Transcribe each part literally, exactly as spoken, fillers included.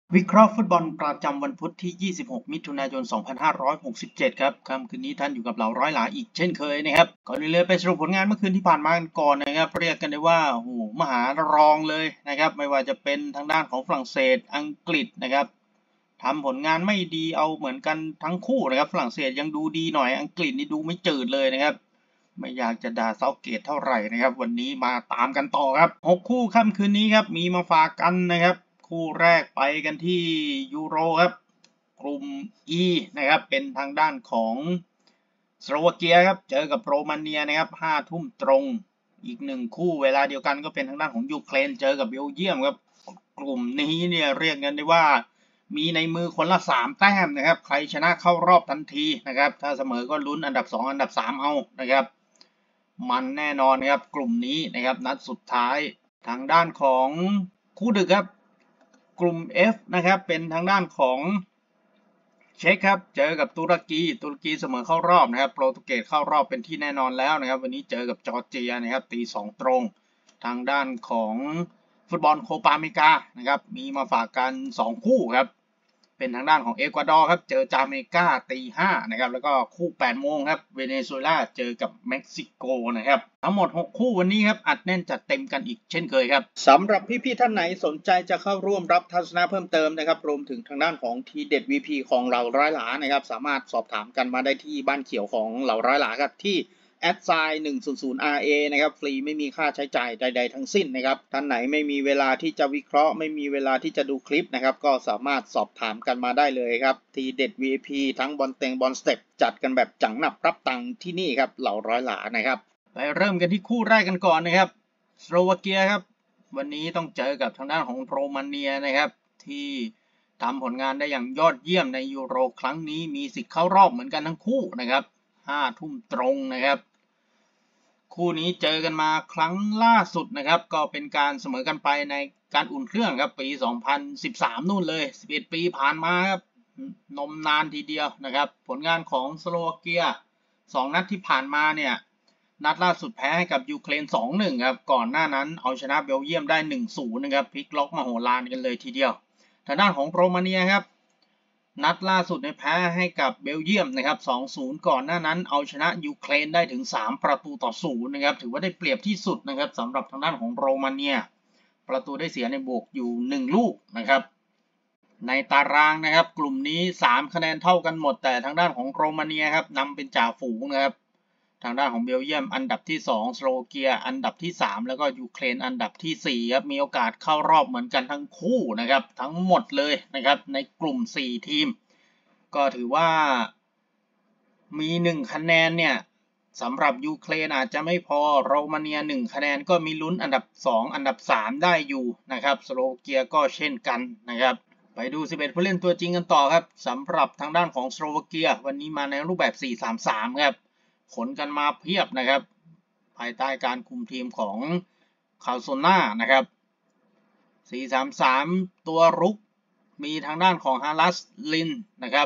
วิเคราะห์ฟุตบอลประจำวันพุธที่ ยี่สิบหก มิถุนายน สองพันห้าร้อยหกสิบเจ็ด ครับค่ำคืนนี้ท่านอยู่กับเราร้อยหลาอีกเช่นเคยนะครับก่อนอื่นเลยไปสรุปผลงานเมื่อคืนที่ผ่านมากันก่อนนะครับเรียกกันได้ว่าโอ้โหมหารองเลยนะครับไม่ว่าจะเป็นทางด้านของฝรั่งเศสอังกฤษนะครับทำผลงานไม่ดีเอาเหมือนกันทั้งคู่นะครับฝรั่งเศสยังดูดีหน่อยอังกฤษนี่ดูไม่จืดเลยนะครับไม่อยากจะด่าเซาเกตเท่าไหร่นะครับวันนี้มาตามกันต่อครับหกคู่ค่ำคืนนี้ครับมีมาฝากกันนะครับคู่แรกไปกันที่ยูโรครับกลุ่ม E นะครับเป็นทางด้านของสโลวาเกียครับเจอกับโรมาเนียนะครับห้าทุ่มตรงอีกหนึ่งคู่เวลาเดียวกันก็เป็นทางด้านของยูเครนเจอกับเบลเยียมครับกลุ่มนี้เนี่ยเรียกกันได้ว่ามีในมือคนละสามแต้มนะครับใครชนะเข้ารอบทันทีนะครับถ้าเสมอก็ลุ้นอันดับสองอันดับสามเอานะครับมันแน่นอนครับกลุ่มนี้นะครับนัดสุดท้ายทางด้านของคู่ดึกครับกลุ่ม F นะครับเป็นทางด้านของเช็คครับเจอกับตุรกีตุรกีเสมอเข้ารอบนะครับโปรตุเกสเข้ารอบเป็นที่แน่นอนแล้วนะครับวันนี้เจอกับจอร์เจียนะครับตีสองตรงทางด้านของฟุตบอลโคปาอเมริกานะครับมีมาฝากกันสองคู่ครับเป็นทางด้านของเอกวาดอร์ครับเจอจาเมกาตีห้านะครับแล้วก็คู่แปดโมงครับเวเนซุเอลาเจอกับเม็กซิโกนะครับทั้งหมดหกคู่วันนี้ครับอัดแน่นจัดเต็มกันอีกเช่นเคยครับสำหรับพี่ๆท่านไหนสนใจจะเข้าร่วมรับทัศนะเพิ่มเติมนะครับรวมถึงทางด้านของทีเด็ด วี พี ของเหล่าร้อยหลานะครับสามารถสอบถามกันมาได้ที่บ้านเขียวของเหล่าร้อยหลาครับที่แอดไซน์หนึ่งศูนย์ศูนย์ อาร์ เอ นะครับฟรีไม่มีค่าใช้จ่ายใดๆทั้งสิ้นนะครับท่านไหนไม่มีเวลาที่จะวิเคราะห์ไม่มีเวลาที่จะดูคลิปนะครับก็สามารถสอบถามกันมาได้เลยครับทีเด็ด วี พี ทั้งบอลเต็งบอลสเต็ปจัดกันแบบจังหนับรับตังที่นี่ครับเหล่าร้อยหลานะครับไปเริ่มกันที่คู่แรกกันก่อนนะครับสโลวาเกียครับวันนี้ต้องเจอกับทางด้านของโรมาเนียนะครับที่ทำผลงานได้อย่างยอดเยี่ยมในยูโรครั้งนี้มีสิทธิ์เข้ารอบเหมือนกันทั้งคู่นะครับห้าทุ่มตรงนะครับคู่นี้เจอกันมาครั้งล่าสุดนะครับก็เป็นการเสมอกันไปในการอุ่นเครื่องครับปีสองพันสิบสามนู่นเลยสิบเอ็ดปีผ่านมาครับนมนานทีเดียวนะครับผลงานของสโลวาเกียสองนัดที่ผ่านมาเนี่ยนัดล่าสุดแพ้ให้กับยูเครน สองหนึ่ง ครับก่อนหน้านั้นเอาชนะเบลเยียมได้ หนึ่งศูนย์ นะครับพลิกล็อกมโหฬารกันเลยทีเดียวทางด้านของโรมาเนียครับนัดล่าสุดในแพ้ให้กับเบลเยียมนะครับ สองศูนย์ ก่อนหน้านั้นเอาชนะยูเครนได้ถึงสามประตูต่อศูนย์นะครับถือว่าได้เปรียบที่สุดนะครับสำหรับทางด้านของโรมาเนียประตูได้เสียในบวกอยู่หนึ่งลูกนะครับในตารางนะครับกลุ่มนี้สามคะแนนเท่ากันหมดแต่ทางด้านของโรมาเนียครับนำเป็นจ่าฝูงนะครับทางด้านของเบลเยียมอันดับที่สองสโลวาเกียอันดับที่สามแล้วก็ยูเครนอันดับที่สี่ครับมีโอกาสเข้ารอบเหมือนกันทั้งคู่นะครับทั้งหมดเลยนะครับในกลุ่มสี่ทีมก็ถือว่ามีหนึ่งคะแนนเนี่ยสำหรับยูเครนอาจจะไม่พอโรมาเนียหนึ่งคะแนนก็มีลุ้นอันดับสองอันดับสามได้อยู่นะครับสโลวาเกียก็เช่นกันนะครับไปดูสิบเอ็ดผู้เล่นตัวจริงกันต่อครับสำหรับทางด้านของสโลวาเกียวันนี้มาในรูปแบบ สี่ สาม สาม ครับขนกันมาเพียบนะครับภายใต้การคุมทีมของคาโซน่านะครับ สี่ สาม สาม ตัวรุกมีทางด้านของฮารัสลินนะครับ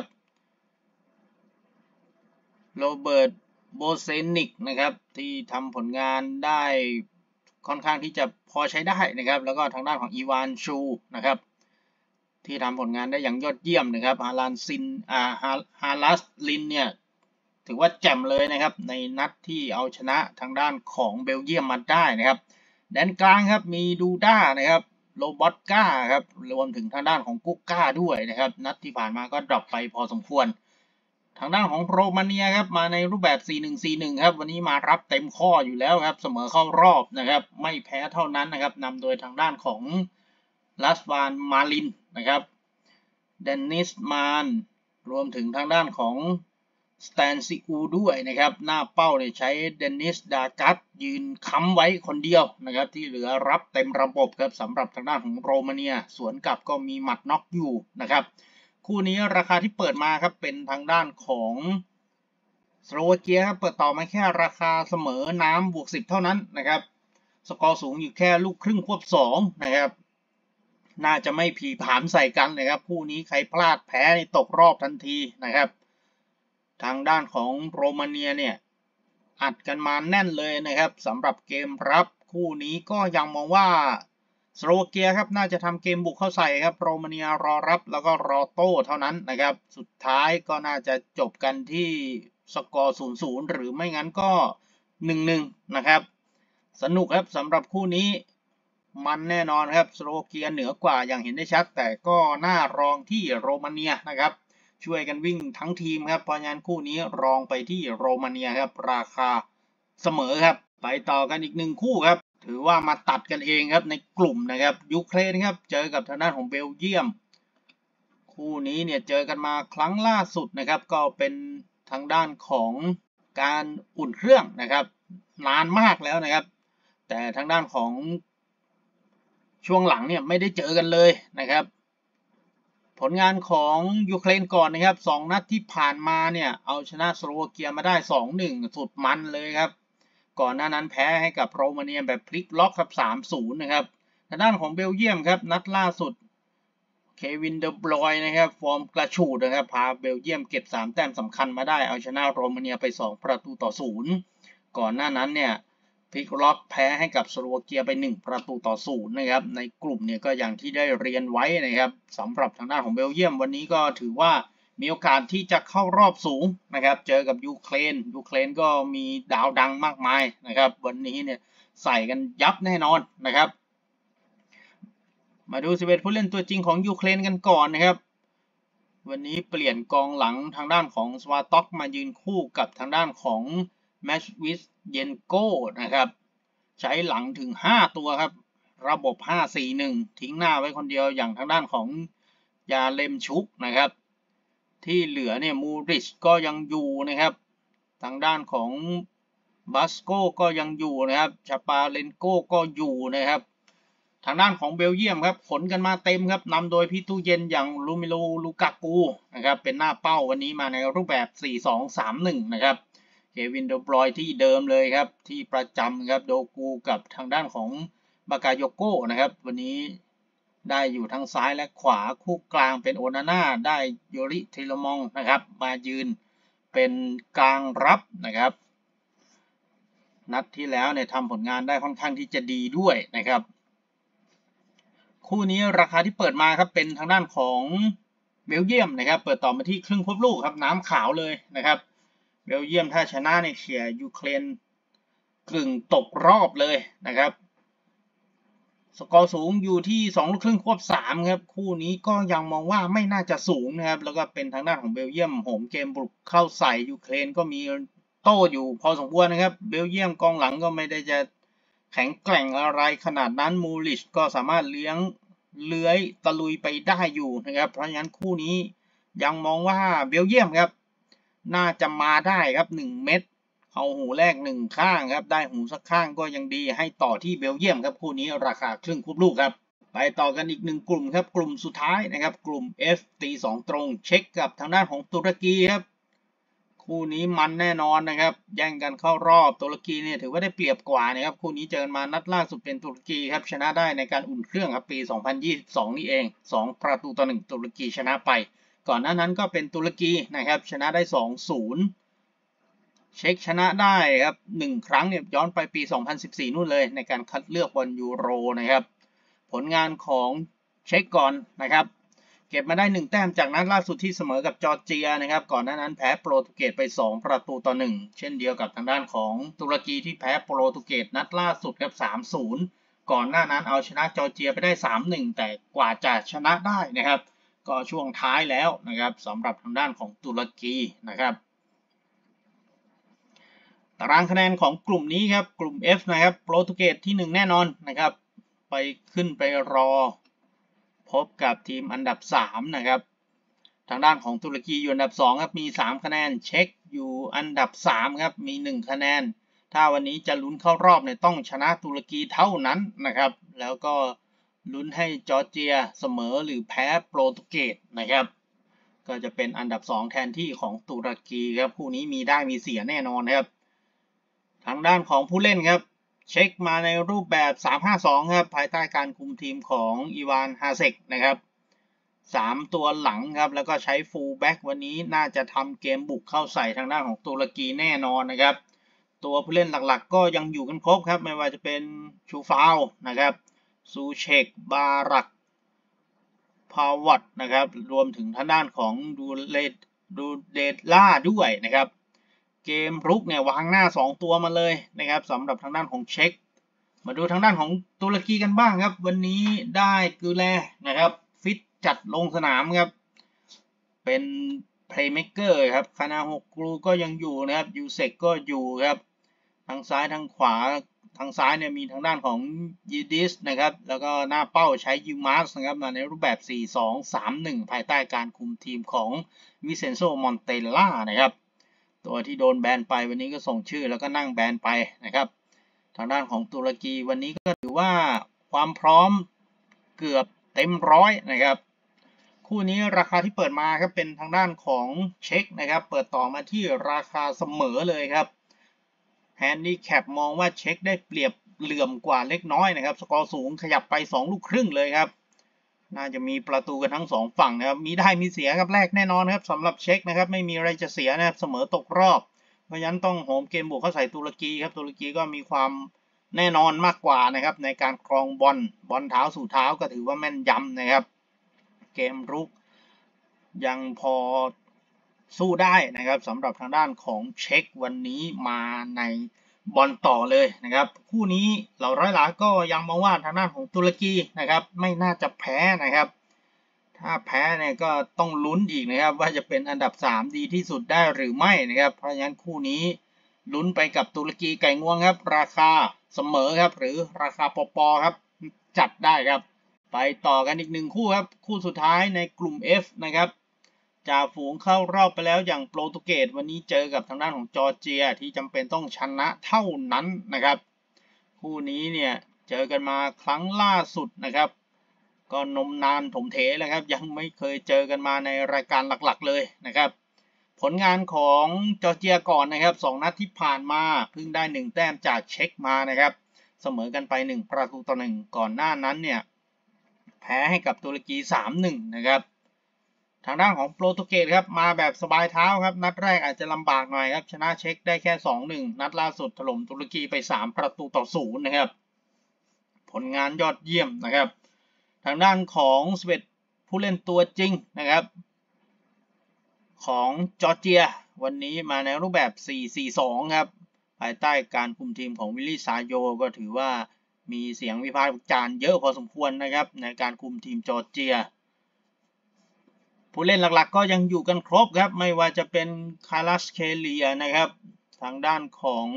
โรเบิร์ตโบเซนิกนะครับที่ทำผลงานได้ค่อนข้างที่จะพอใช้ได้นะครับแล้วก็ทางด้านของอีวานชูนะครับที่ทำผลงานได้อย่างยอดเยี่ยมนะครับฮารันซินอ่าฮารัสลินเนี่ยถือว่าแจ่มเลยนะครับในนัดที่เอาชนะทางด้านของเบลเยียมมาได้นะครับแดนกลางครับมีดูด้านะครับโรบอตก้าครับรวมถึงทางด้านของกุ๊กก้าด้วยนะครับนัดที่ผ่านมาก็ดรอปไปพอสมควรทางด้านของโรมาเนียครับมาในรูปแบบ สี่ หนึ่ง สี่ หนึ่ง ครับวันนี้มารับเต็มข้ออยู่แล้วครับเสมอเข้ารอบนะครับไม่แพ้เท่านั้นนะครับนำโดยทางด้านของลัสวานมาลินนะครับเดนนิสมานรวมถึงทางด้านของสแตนซิอูด้วยนะครับหน้าเป้าเนี่ยใช้เดนนิสดากัสยืนค้ำไว้คนเดียวนะครับที่เหลือรับเต็มระบบครับสำหรับทางด้านของโรมาเนียสวนกลับก็มีหมัดน็อกอยู่นะครับคู่นี้ราคาที่เปิดมาครับเป็นทางด้านของสโลวาเกียครับเปิดต่อมาแค่ราคาเสมอน้ำบวกสิบเท่านั้นนะครับสกอร์สูงอยู่แค่ลูกครึ่งควบสองนะครับน่าจะไม่ผีผามใส่กันเลยครับคู่นี้ใครพลาดแพ้ในตกรอบทันทีนะครับทางด้านของโรมาเนียเนี่ยอัดกันมาแน่นเลยนะครับสำหรับเกมรับคู่นี้ก็ยังมองว่าสโลวาเกียครับน่าจะทำเกมบุกเข้าใส่ครับโรมาเนียรอรับแล้วก็รอโต้เท่านั้นนะครับสุดท้ายก็น่าจะจบกันที่สกอร์ ศูนย์ ศูนย์ หรือไม่งั้นก็ หนึ่ง หนึ่ง นะครับสนุกครับสำหรับคู่นี้มันแน่นอนครับสโลวาเกียเหนือกว่าอย่างเห็นได้ชัดแต่ก็น่ารองที่โรมาเนียนะครับช่วยกันวิ่งทั้งทีมครับเพราะงั้นคู่นี้รองไปที่โรมาเนียครับราคาเสมอครับไปต่อกันอีกหนึ่งคู่ครับถือว่ามาตัดกันเองครับในกลุ่มนะครับยูเครนครับเจอกับทางด้านของเบลเยียมคู่นี้เนี่ยเจอกันมาครั้งล่าสุดนะครับก็เป็นทางด้านของการอุ่นเครื่องนะครับนานมากแล้วนะครับแต่ทางด้านของช่วงหลังเนี่ยไม่ได้เจอกันเลยนะครับผลงานของยูเครนก่อนนะครับสองนัดที่ผ่านมาเนี่ยเอาชนะสโลวาเกียมาได้ สอง หนึ่ง สุดมันเลยครับก่อนหน้านั้นแพ้ให้กับโรมาเนียแบบพลิกล็อกครับ สาม ศูนย์ นะครับทางด้านของเบลเยียมครับนัดล่าสุดเควินเดอบรอยนะครับฟอร์มกระฉูดนะครับพาเบลเยียมเก็บสามแต้มสำคัญมาได้เอาชนะโรมาเนียไปสองประตูต่อศูนย์ก่อนหน้านั้นเนี่ยพลิกล็อกแพ้ให้กับสโลวาเกียไปหนึ่งประตูต่อศูนย์นะครับในกลุ่มเนี่ยก็อย่างที่ได้เรียนไว้นะครับสำหรับทางด้านของเบลเยียมวันนี้ก็ถือว่ามีโอกาสที่จะเข้ารอบสูงนะครับเจอกับยูเครนยูเครนก็มีดาวดังมากมายนะครับวันนี้เนี่ยใส่กันยับแน่นอนนะครับมาดูสิบเอ็ดผู้เล่นตัวจริงของยูเครนกันก่อนนะครับวันนี้เปลี่ยนกองหลังทางด้านของสวาต็อกมายืนคู่กับทางด้านของแมชวิสเยนโก้นะครับใช้หลังถึงห้าตัวครับระบบ ห้า สี่ หนึ่ง ทิ้งหน้าไว้คนเดียวอย่างทางด้านของยาเลมชุกนะครับที่เหลือเนี่ยมูริชก็ยังอยู่นะครับทางด้านของบาสโกก็ยังอยู่นะครับชาปาเลนโกก็อยู่นะครับทางด้านของเบลเยียมครับขนกันมาเต็มครับนำโดยพี่ตู้เย็นอย่างลูมิโลลูกากูนะครับเป็นหน้าเป้าวันนี้มาในรูปแบบ สี่ สอง สาม หนึ่ง นะครับเควินเดอบรอยที่เดิมเลยครับที่ประจำครับโดกูกับทางด้านของบากาโยโก้นะครับวันนี้ได้อยู่ทั้งซ้ายและขวาคู่กลางเป็นโอนาน่าได้โยริเทโลมองนะครับมายืนเป็นกลางรับนะครับนัดที่แล้วเนี่ยทำผลงานได้ค่อนข้างที่จะดีด้วยนะครับคู่นี้ราคาที่เปิดมาครับเป็นทางด้านของเบลเยียมนะครับเปิดต่อมาที่ครึ่งควบลูกครับน้ำขาวเลยนะครับเบลเยียมถ้าชนะในเชียร์ยูเครนกึ่งตกรอบเลยนะครับสกอร์สูงอยู่ที่สองลูกครึ่งควบสามครับคู่นี้ก็ยังมองว่าไม่น่าจะสูงนะครับแล้วก็เป็นทางด้านของเบลเยียมโหมเกมบุกเข้าใส่ยูเครนก็มีโต้อยู่พอสมควรนะครับเบลเยียมกองหลังก็ไม่ได้จะแข็งแกร่งอะไรขนาดนั้นมูลิชก็สามารถเลี้ยงเลื้อยตะลุยไปได้อยู่นะครับเพราะฉะนั้นคู่นี้ยังมองว่าเบลเยียมครับน่าจะมาได้ครับหนึ่งเม็ดเอาหูแรกหนึ่งข้างครับได้หูสักข้างก็ยังดีให้ต่อที่เบลเยียมครับคู่นี้ราคาครึ่งควบลูกครับไปต่อกันอีกหนึ่งกลุ่มครับกลุ่มสุดท้ายนะครับกลุ่ม F ตีสองตรงเช็คกับทางด้านของตุรกีครับคู่นี้มันแน่นอนนะครับแย่งกันเข้ารอบตุรกีเนี่ยถือว่าได้เปรียบกว่านะครับคู่นี้เจอมานัดล่าสุดเป็นตุรกีครับชนะได้ในการอุ่นเครื่องครับปีสองพันยี่สิบสองนี่เองสองประตูต่อหนึ่งตุรกีชนะไปก่อนหน้านั้นก็เป็นตุรกีนะครับชนะได้ สอง ศูนย์ เช็คชนะได้ครับหนึ่งครั้งเนี่ยย้อนไปปีสองพันสิบสี่นู่นเลยในการคัดเลือกบอลยูโรนะครับผลงานของเช็คก่อนนะครับเก็บมาได้หนึ่งแต้มจากนัดล่าสุดที่เสมอกับจอร์เจียนะครับก่อนหน้านั้นแพ้โปรตุเกสไปสองประตูต่อหนึ่งเช่นเดียวกับทางด้านของตุรกีที่แพ้โปรตุเกสนัดล่าสุดครับ สาม ศูนย์ ก่อนหน้านั้นเอาชนะจอร์เจียไปได้ สาม หนึ่ง แต่กว่าจะชนะได้นะครับก็ช่วงท้ายแล้วนะครับสำหรับทางด้านของตุรกีนะครับตารางคะแนนของกลุ่มนี้ครับกลุ่ม F นะครับโปรตุเกสที่หนึ่งแน่นอนนะครับไปขึ้นไปรอพบกับทีมอันดับสามนะครับทางด้านของตุรกีอยู่อันดับสองครับมีสามคะแนนเช็คอยู่อันดับสามครับมีหนึ่งคะแนนถ้าวันนี้จะลุ้นเข้ารอบเนี่ยต้องชนะตุรกีเท่านั้นนะครับแล้วก็ลุ้นให้จอร์เจียเสมอหรือแพ้โปรตุเกสนะครับก็จะเป็นอันดับสองแทนที่ของตุรกีครับคู่นี้มีได้มีเสียแน่นอนครับทางด้านของผู้เล่นครับเช็คมาในรูปแบบ สาม ห้า สอง ครับภายใต้การคุมทีมของอีวานฮาเซกนะครับสามตัวหลังครับแล้วก็ใช้ฟูลแบ็กวันนี้น่าจะทำเกมบุกเข้าใส่ทางด้านของตุรกีแน่นอนนะครับตัวผู้เล่นหลักๆก็ยังอยู่กันครบครับไม่ว่าจะเป็นชูฟาวนะครับซูเชกบารักพาวัตนะครับรวมถึงทางด้านของดูเลดูเดล่าด้วยนะครับเกมรุกเนี่ยวางหน้าสองตัวมาเลยนะครับสำหรับทางด้านของเช็กมาดูทางด้านของตุรกีกันบ้างครับวันนี้ได้กูแลนะครับฟิตจัดลงสนามครับเป็นเพลย์เม k เกอร์ครับคานาโฮกรูก็ยังอยู่นะครับยูเซกก็อยู่ครับทางซ้ายทางขวาทางซ้ายเนี่ยมีทางด้านของยีดิสนะครับแล้วก็หน้าเป้าใช้ยูมาสนะครับมาในรูปแบบ สี่ สอง สาม หนึ่ง ภายใต้การคุมทีมของวิเซนโซมอนเตล่านะครับตัวที่โดนแบนไปวันนี้ก็ส่งชื่อแล้วก็นั่งแบนไปนะครับทางด้านของตุรกีวันนี้ก็ถือว่าความพร้อมเกือบเต็มร้อยนะครับคู่นี้ราคาที่เปิดมาครับเป็นทางด้านของเช็คนะครับเปิดต่อมาที่ราคาเสมอเลยครับแฮนดี้แคปมองว่าเช็คได้เปรียบเหลื่อมกว่าเล็กน้อยนะครับสกอร์สูงขยับไปสองลูกครึ่งเลยครับน่าจะมีประตูกันทั้งสองฝั่งนะครับมีได้มีเสียครับแรกแน่นอนครับสำหรับเช็คนะครับไม่มีอะไรจะเสียนะครับเสมอตกรอบเพราะฉะนั้นต้องโหมเกมบุกเข้าใส่ตุรกีครับตุรกีก็มีความแน่นอนมากกว่านะครับในการครองบอลบอลเท้าสู่เท้าก็ถือว่าแม่นยำนะครับเกมรุกยังพอสู้ได้นะครับสำหรับทางด้านของเช็ควันนี้มาในบอลต่อเลยนะครับคู่นี้เหล่าร้อยหลาก็ยังมองว่าทางด้านของตุรกีนะครับไม่น่าจะแพ้นะครับถ้าแพ้เนี่ยก็ต้องลุ้นอีกนะครับว่าจะเป็นอันดับสามดีที่สุดได้หรือไม่นะครับเพราะฉะนั้นคู่นี้ลุ้นไปกับตุรกีไก่งวงครับราคาเสมอครับหรือราคาปอๆครับจัดได้ครับไปต่อกันอีกหนึ่งคู่ครับคู่สุดท้ายในกลุ่ม F นะครับจ่าฝูงเข้ารอบไปแล้วอย่างโปรตุเกสวันนี้เจอกับทางด้านของจอร์เจียที่จำเป็นต้องชนะเท่านั้นนะครับคู่นี้เนี่ยเจอกันมาครั้งล่าสุดนะครับก็นมนานถมเถแล้วครับยังไม่เคยเจอกันมาในรายการหลักๆเลยนะครับผลงานของจอร์เจียก่อนนะครับสองนัดที่ผ่านมาเพิ่งได้หนึ่งแต้มจากเช็คมานะครับเสมอกันไปหนึ่งประตูต่อหนึ่งก่อนหน้านั้นเนี่ยแพ้ให้กับตุรกี สามหนึ่ง นะครับทางด้านของโปรตุเกสครับมาแบบสบายเท้าครับนัดแรกอาจจะลำบากหน่อยครับชนะเช็คได้แค่ สองหนึ่ง นัดล่าสุดถล่มตุรกีไปสามประตูต่อศูนย์นะครับผลงานยอดเยี่ยมนะครับทางด้านของสเวตผู้เล่นตัวจริงนะครับของจอร์เจียวันนี้มาในรูปแบบ สี่ สี่ สอง ครับภายใต้การคุมทีมของวิลลี่ซาโยก็ถือว่ามีเสียงวิพากษ์วิจารณ์เยอะพอสมควรนะครับในการคุมทีมจอร์เจียผู้เล่นหลักๆก็ยังอยู่กันครบครับไม่ว่าจะเป็นคารัสเคเลียนะครับทางด้านของ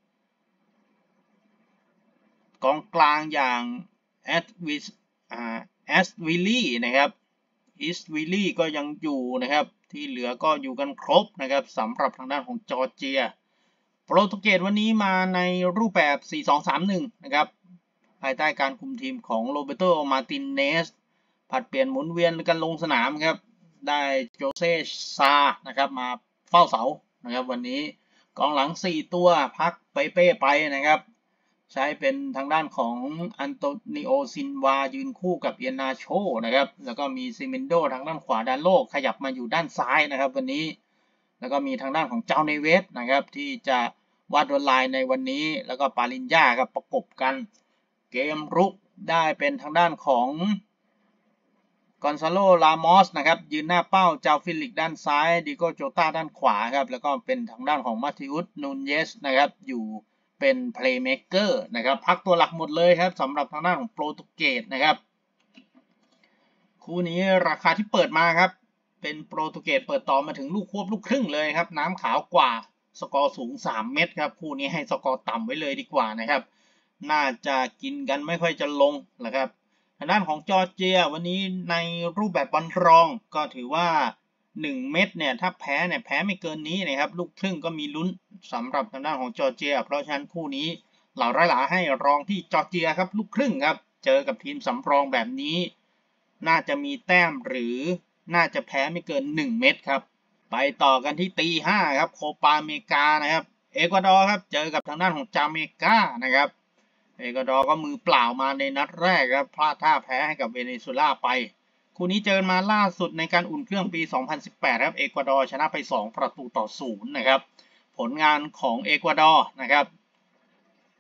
กองกลางอย่างแอดวิสอ่าแอสวิลลี่นะครับอิสวิลลี่ก็ยังอยู่นะครับที่เหลือก็อยู่กันครบนะครับสำหรับทางด้านของจอร์เจียโปรตุเกสวันนี้มาในรูปแบบ สี่ สอง สาม หนึ่ง นะครับภายใต้การคุมทีมของโรเบโต มาร์ตินเนสผัดเปลี่ยนหมุนเวียนกันลงสนามครับได้โจเซซานะครับมาเฝ้าเสานะครับวันนี้กองหลังสี่ตัวพักเปเป้ไปนะครับใช้เป็นทางด้านของอันโตนิโอซินวายืนคู่กับเอียนาโชนะครับแล้วก็มีซิเมนโดทางด้านขวาด้านโลกขยับมาอยู่ด้านซ้ายนะครับวันนี้แล้วก็มีทางด้านของเจ้าเนเวสนะครับที่จะวาดลวดลายในวันนี้แล้วก็ปาลินญาครับประกบกันเกมรุกได้เป็นทางด้านของกอนซาโล ลามอสนะครับยืนหน้าเป้าเจ้าฟิลิกด้านซ้ายดิโกโจตาด้านขวาครับแล้วก็เป็นทางด้านของมาติอุส นูนเยสนะครับอยู่เป็นเพลย์เม k เกอร์นะครับพักตัวหลักหมดเลยครับสำหรับทางด้านของโปรตุเกสนะครับคู่นี้ราคาที่เปิดมาครับเป็นโปรตุเกสเปิดต่อมาถึงลูกควบลูกครึ่งเลยครับน้ำขาวกว่าสกอร์สูงสามเม็ดครับคู่นี้ให้สกอร์ต่ำไว้เลยดีกว่านะครับน่าจะกินกันไม่ค่อยจะลงนะครับทางด้านของจอร์เจียวันนี้ในรูปแบบบอลรองก็ถือว่าหนึ่งเม็ดเนี่ยถ้าแพ้เนี่ยแพ้ไม่เกินนี้นะครับลูกครึ่งก็มีลุ้นสำหรับทางด้านของจอร์เจียเพราะฉะนั้นคู่นี้เหล่าร้อยหลาให้รองที่จอร์เจียครับลูกครึ่งครับเจอกับทีมสำรองแบบนี้น่าจะมีแต้มหรือน่าจะแพ้ไม่เกินหนึ่งเม็ดครับไปต่อกันที่ตีห้าครับโคปาอเมริกานะครับเอกวาดอร์ครับเจอกับทางด้านของจาเมกานะครับเอกวาดอร์ก็มือเปล่ามาในนัดแรกครับพลาดท่าแพ้ให้กับเวเนซุเอลาไปคู่นี้เจอมาล่าสุดในการอุ่นเครื่องปีสองพันสิบแปดครับเอกวาดอร์ชนะไปสองประตูต่อศูนย์นะครับผลงานของเอกวาดอร์นะครับ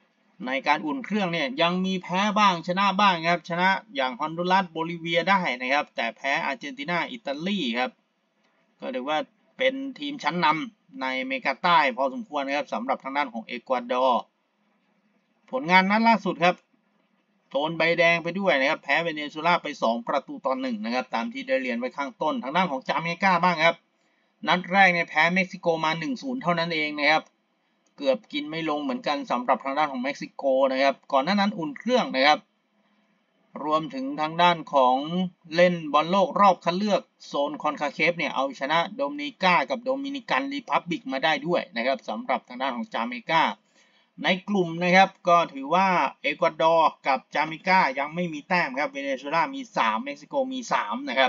ในการอุ่นเครื่องเนี่ยยังมีแพ้บ้างชนะบ้างครับชนะอย่างฮอนดูรัสโบลิเวียได้นะครับแต่แพ้อาร์เจนตินาอิตาลีครับก็ถือว่าเป็นทีมชั้นนำในอเมริกาใต้พอสมควรนะครับสำหรับทางด้านของเอกวาดอร์ผลงานนัดล่าสุดครับโดนใบแดงไปด้วยนะครับแพ้เวเนซุเอลาไปสองประตูต่อหนึ่งนะครับตามที่ได้เรียนไว้ข้างต้นทางด้านของจาเมกาบ้างครับนัดแรกเนี่ยแพ้เม็กซิโกมา หนึ่งศูนย์ เท่านั้นเองนะครับเกือบกินไม่ลงเหมือนกันสำหรับทางด้านของเม็กซิโกนะครับก่อนหน้านั้นอุ่นเครื่องนะครับรวมถึงทางด้านของเล่นบอลโลกรอบคัดเลือกโซนคอนคาเคฟเนี่ยเอาชนะโดมินิกากับโดมินิกันรีพับบิกมาได้ด้วยนะครับสำหรับทางด้านของจาเมกาในกลุ่มนะครับก็ถือว่าเอกวาดอร์กับจาเมกายังไม่มีแต้มครับเวเนซุเอลามีสามเม็กซิโกมีสามนะครับ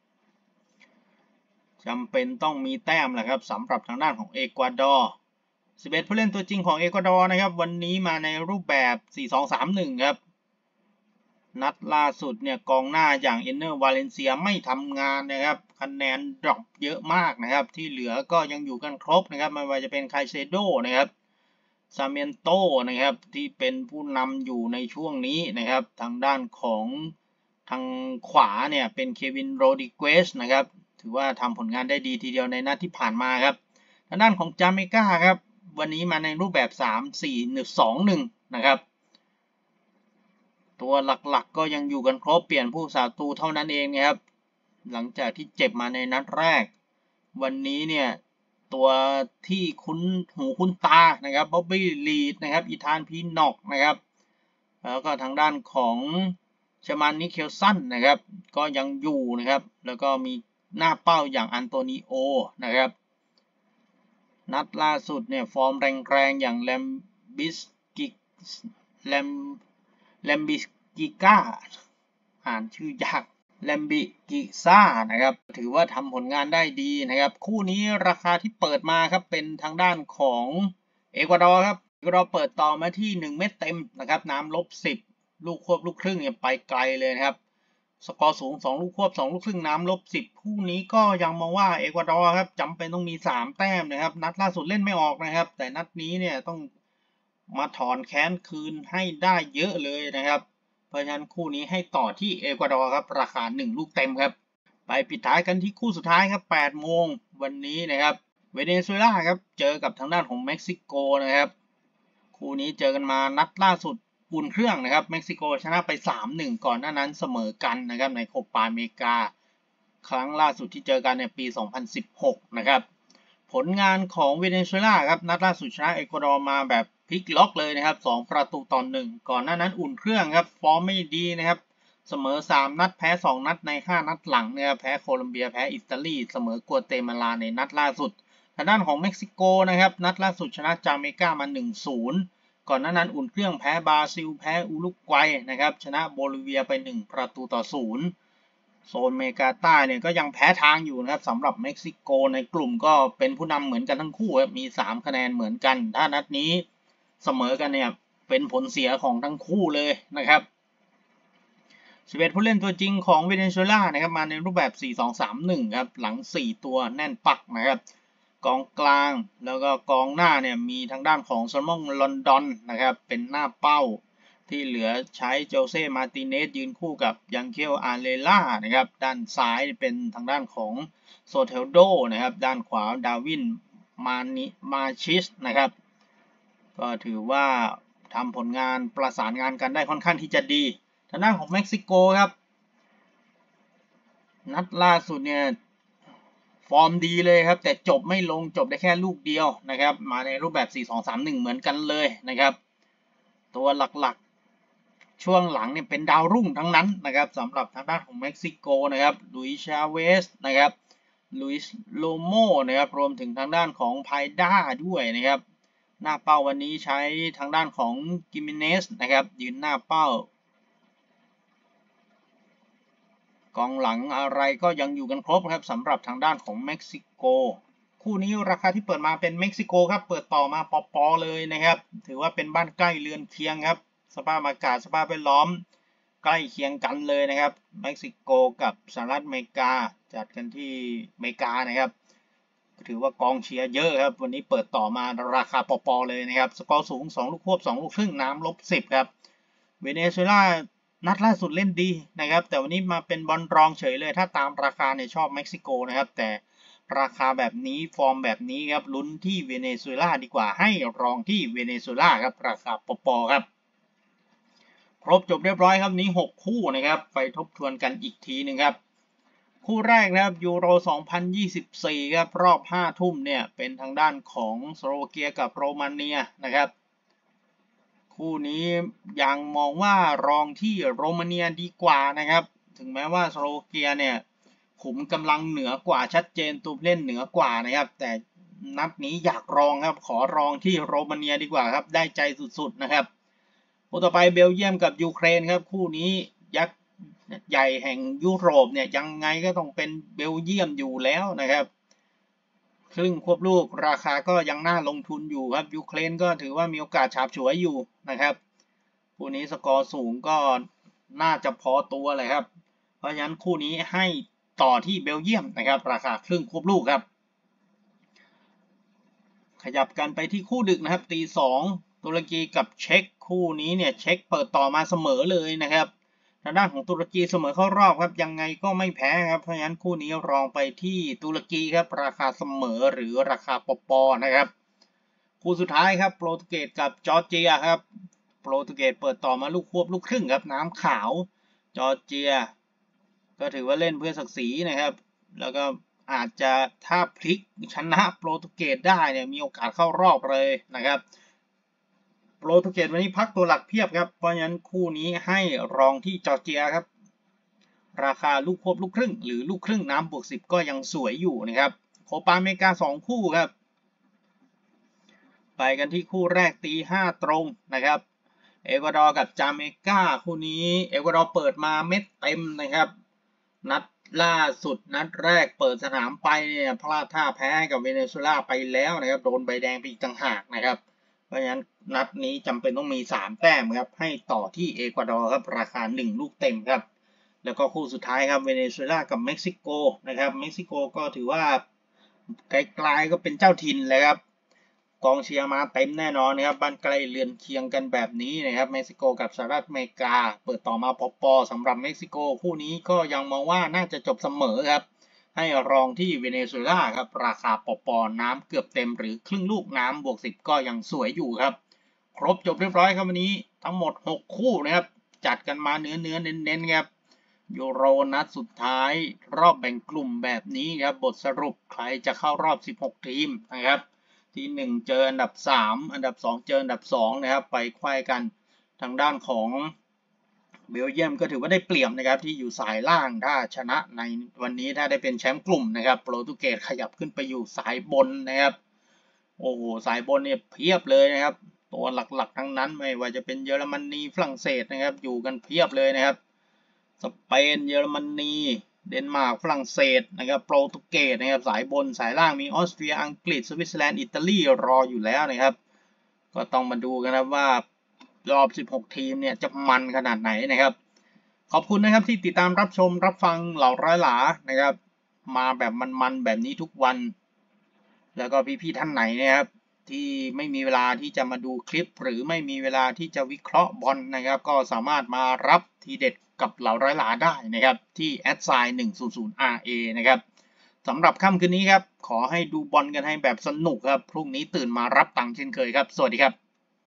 จำเป็นต้องมีแต้มแหละครับสำหรับทางด้านของเอกวาดอร์สิบเอ็ดผู้เล่นตัวจริงของเอกวาดอร์นะครับวันนี้มาในรูปแบบ สี่ สอง สาม หนึ่ง ครับนัดล่าสุดเนี่ยกองหน้าอย่างเอนเนอร์วาเลนเซียไม่ทำงานนะครับคะแนนดรอปเยอะมากนะครับที่เหลือก็ยังอยู่กันครบนะครับไม่ว่าจะเป็นไคเซโดนะครับซาเมนโตนะครับที่เป็นผู้นำอยู่ในช่วงนี้นะครับทางด้านของทางขวาเนี่ยเป็นเควินโรดิเกสนะครับถือว่าทำผลงานได้ดีทีเดียวในนัดที่ผ่านมาครับทางด้านของจาเมกาครับวันนี้มาในรูปแบบ สาม สี่ หนึ่ง สอง หนึ่ง นะครับตัวหลักๆก็ยังอยู่กันครบเปลี่ยนผู้สาตูเท่านั้นเองนะครับหลังจากที่เจ็บมาในนัดแรกวันนี้เนี่ยตัวที่คุ้นหูคุ้นตานะครับบ๊อบบี้ลีดนะครับอีธานพีนอกนะครับแล้วก็ทางด้านของชามันนิเคลสันนะครับก็ยังอยู่นะครับแล้วก็มีหน้าเป้าอย่างอันโตนิโอนะครับนัดล่าสุดเนี่ยฟอร์มแรงๆอย่างแลมบิสกิแลมแลมบิสกิก้าอ่านชื่อยากแลมบิกิซ่านะครับถือว่าทำผลงานได้ดีนะครับคู่นี้ราคาที่เปิดมาครับเป็นทางด้านของเอกวาดอร์ครับเอกวาดอร์เปิดต่อมาที่หนึ่งเม็ดเต็มนะครับน้ำลบสิบลูกควบลูกครึ่งเนี่ยไปไกลเลยนะครับสกอร์สูงสองลูกควบสองลูกครึ่งน้ำลบสิบคู่นี้ก็ยังมองว่าเอกวาดอร์ครับจำเป็นต้องมีสามแต้มนะครับนัดล่าสุดเล่นไม่ออกนะครับแต่นัดนี้เนี่ยต้องมาถอนแค้นคืนให้ได้เยอะเลยนะครับเพราะฉะนั้นคู่นี้ให้ต่อที่เอกวาดอร์ครับราคาหนึ่งลูกเต็มครับไปปิดท้ายกันที่คู่สุดท้ายครับแปดโมงวันนี้นะครับเวเนซุเอลาครับเจอกับทางด้านของเม็กซิโกนะครับคู่นี้เจอกันมานัดล่าสุดอุ่นเครื่องนะครับเม็กซิโกชนะไป สามหนึ่ง ก่อนหน้านั้นเสมอกันนะครับในโคปาอเมริกาครั้งล่าสุดที่เจอกันในปี สองพันสิบหก นะครับผลงานของเวเนซุเอลาครับนัดล่าสุดชนะเอกวาดอร์มาแบบพลิกล็อกเลยนะครับสองประตูต่อหนึ่งก่อนหน้านั้นอุ่นเครื่องครับฟอร์มไม่ดีนะครับเสมอสามนัดแพ้สองนัดในห้านัดหลังนะครับแพ้โคลอมเบียแพ้อิตาลีเสมอกัวเตมาลาในนัดล่าสุดทางด้านของเม็กซิโกนะครับนัดล่าสุดชนะจาเมกามา หนึ่งศูนย์ ก่อนหน้านั้นอุ่นเครื่องแพ้บราซิลแพ้อุรุกวัยนะครับชนะโบลิเวียไปหนึ่งประตูต่อศูนย์โซนอเมริกาใต้เนี่ยก็ยังแพ้ทางอยู่นะครับสำหรับเม็กซิโกในกลุ่มก็เป็นผู้นำเหมือนกันทั้งคู่ครับมีสามคะแนนเหมือนกันถ้านัดนี้เสมอกันเนี่ยเป็นผลเสียของทั้งคู่เลยนะครับสิบเอ็ดผู้เล่นตัวจริงของเวเนซุเอลานะครับมาในรูปแบบ สี่ สอง สาม หนึ่ง ครับหลังสี่ตัวแน่นปักนะครับกองกลางแล้วก็กองหน้าเนี่ยมีทางด้านของซามองลอนดอนนะครับเป็นหน้าเป้าที่เหลือใช้โจเซ่มาติเนสยืนคู่กับยังเคลอาเรล่านะครับด้านซ้ายเป็นทางด้านของโซเทลโดนะครับด้านขวาดาวินมานิมาชิสนะครับก็ถือว่าทำผลงานประสานงานกันได้ค่อนข้างที่จะดีทางด้านของเม็กซิโกครับนัดล่าสุดเนี่ยฟอร์มดีเลยครับแต่จบไม่ลงจบได้แค่ลูกเดียวนะครับมาในรูปแบบ สี่ สอง สาม หนึ่ง เหมือนกันเลยนะครับตัวหลักๆช่วงหลังเนี่ยเป็นดาวรุ่งทั้งนั้นนะครับสำหรับทางด้านของเม็กซิโกนะครับลุยชาเวสนะครับลุยส์โลโมนะครับรวมถึงทางด้านของไพด้าด้วยนะครับหน้าเป้าวันนี้ใช้ทางด้านของกิมิเนสนะครับยืนหน้าเป้ากองหลังอะไรก็ยังอยู่กันครบครับสำหรับทางด้านของเม็กซิโกคู่นี้ราคาที่เปิดมาเป็นเม็กซิโกครับเปิดต่อมาปอๆเลยนะครับถือว่าเป็นบ้านใกล้เรือนเคียงครับสภาพอากาศสภาพแวดล้อมใกล้เคียงกันเลยนะครับเม็กซิโกกับสหรัฐอเมริกาจัดกันที่อเมริกานะครับถือว่ากองเชียร์เยอะครับวันนี้เปิดต่อมาราคาปอๆเลยนะครับสกอร์สูงสองลูกควบสองลูกครึ่งน้ำลบสิบครับเวเนซุเอลานัดล่าสุดเล่นดีนะครับแต่วันนี้มาเป็นบอลรองเฉยเลยถ้าตามราคาเนี่ยชอบเม็กซิโกนะครับแต่ราคาแบบนี้ฟอร์มแบบนี้ครับลุ้นที่เวเนซุเอลาดีกว่าให้รองที่เวเนซุเอลาครับราคาปอๆครับครบจบเรียบร้อยครับนี้หกคู่นะครับไปทบทวนกันอีกทีหนึ่งครับคู่แรกนะครับยูโรสองพันยี่สิบสี่ครับรอบห้าทุ่มเนี่ยเป็นทางด้านของสโลวาเกียกับโรมาเนียนะครับคู่นี้ยังมองว่ารองที่โรมาเนียดีกว่านะครับถึงแม้ว่าสโลวาเกียเนี่ยขุมกำลังเหนือกว่าชัดเจนตัวเล่นเหนือกว่านะครับแต่นัดนี้อยากรองครับขอรองที่โรมาเนียดีกว่าครับได้ใจสุดๆนะครับคู่ต่อไปเบลเยียมกับยูเครนครับคู่นี้ยักษ์ใหญ่แห่งยุโรปเนี่ยยังไงก็ต้องเป็นเบลเยียมอยู่แล้วนะครับครึ่งควบลูกราคาก็ยังน่าลงทุนอยู่ครับยูเครนก็ถือว่ามีโอกาสฉาบฉวยอยู่นะครับคู่นี้สกอร์สูงก็น่าจะพอตัวเลยครับเพราะฉะนั้นคู่นี้ให้ต่อที่เบลเยียมนะครับราคาครึ่งควบลูกครับขยับกันไปที่คู่ดึกนะครับตีสองตุรกีกับเช็กคู่นี้เนี่ยเช็กเปิดต่อมาเสมอเลยนะครับทางด้านของตุรกีเสมอเข้ารอบครับยังไงก็ไม่แพ้ครับเพราะฉะนั้นคู่นี้รองไปที่ตุรกีครับราคาเสมอหรือราคาปอๆนะครับคู่สุดท้ายครับโปรตุเกสกับจอร์เจียครับโปรตุเกสเปิดต่อมาลูกควบลูกครึ่งครับน้ำขาวจอร์เจียก็ถือว่าเล่นเพื่อศักดิ์ศรีนะครับแล้วก็อาจจะถ้าพลิกชนะโปรตุเกสได้เนี่ยมีโอกาสเข้ารอบเลยนะครับโปรตุเกสวันนี้พักตัวหลักเพียบครับเพราะฉะนั้นคู่นี้ให้รองที่จอร์เจียครับราคาลูกควบลูกครึ่งหรือลูกครึ่งน้ำบวกสิบก็ยังสวยอยู่นะครับโคปาอเมริกาสองคู่ครับไปกันที่คู่แรกตีห้าตรงนะครับเอกวาดอร์กับจาเมกาคู่นี้เอกวาดอร์เปิดมาเม็ดเต็มนะครับนัดล่าสุดนัดแรกเปิดสนามไปเนี่ยพลาดท่าแพ้กับเวเนซุเอลาไปแล้วนะครับโดนใบแดงไปอีกต่างหากนะครับเพราะฉะนั้นนัดนี้จำเป็นต้องมีสามแต้มครับให้ต่อที่เอกวาดอร์ครับราคาหนึ่งลูกเต็มครับแล้วก็คู่สุดท้ายครับเวเนซุเอลากับเม็กซิโกนะครับเม็กซิโกก็ถือว่าไกลๆก็เป็นเจ้าถิ่นเลยครับกองเชียร์มาเต็มแน่นอนนะครับบ้านใกล้เรือนเคียงกันแบบนี้นะครับเม็กซิโกกับสหรัฐอเมริกาเปิดต่อมาปอๆสำหรับเม็กซิโกคู่นี้ก็ยังมองว่าน่าจะจบเสมอครับให้รองที่เวเนซุเอลาครับราคาปอๆน้ำเกือบเต็มหรือครึ่งลูกน้ำบวกสิบก็ยังสวยอยู่ครับครบจบเรียบร้อยครับวันนี้ทั้งหมดหกคู่นะครับจัดกันมาเนื้อเนื้อเน้นๆครับยูโรนัดสุดท้ายรอบแบ่งกลุ่มแบบนี้ครับบทสรุปใครจะเข้ารอบสิบหกทีมนะครับที่หนึ่งเจออันดับสามอันดับสองเจออันดับสองนะครับไปไขว้กันทางด้านของเบลเยียมก็ถือว่าได้เปรียบนะครับที่อยู่สายล่างถ้าชนะในวันนี้ถ้าได้เป็นแชมป์กลุ่มนะครับโปรตุเกสขยับขึ้นไปอยู่สายบนนะครับโอ้โหสายบนเนี่ยเพียบเลยนะครับตัวหลักๆทั้งนั้นไม่ว่าจะเป็นเยอรมนีฝรั่งเศสนะครับอยู่กันเพียบเลยนะครับสเปนเยอรมนีเดนมาร์กฝรั่งเศสนะครับโปรตุเกสนะครับสายบนสายล่างมีออสเตรียอังกฤษสวิตเซอร์แลนด์อิตาลีรออยู่แล้วนะครับก็ต้องมาดูกันนะว่ารอบสิบหกทีมเนี่ยจะมันขนาดไหนนะครับขอบคุณนะครับที่ติดตามรับชมรับฟังเหล่าร้อยหลานะครับมาแบบมันๆแบบนี้ทุกวันแล้วก็พี่ๆท่านไหนนะครับที่ไม่มีเวลาที่จะมาดูคลิปหรือไม่มีเวลาที่จะวิเคราะห์บอลนะครับก็สามารถมารับทีเด็ดกับเหล่าร้อยหลาได้นะครับที่แอดไซน์หนึ่งศูนย์ศูนย์ อาร์ เอ นะครับสำหรับค่ำคืนนี้ครับขอให้ดูบอลกันให้แบบสนุกครับพรุ่งนี้ตื่นมารับตังค์เช่นเคยครับสวัสดีครับ